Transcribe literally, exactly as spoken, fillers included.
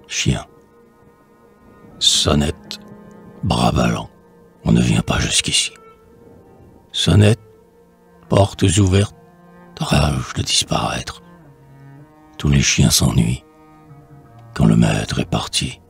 chien. Sonnette, bras ballants, on ne vient pas jusqu'ici. Sonnette, portes ouvertes, rage de disparaître. Tous les chiens s'ennuient quand le maître est parti.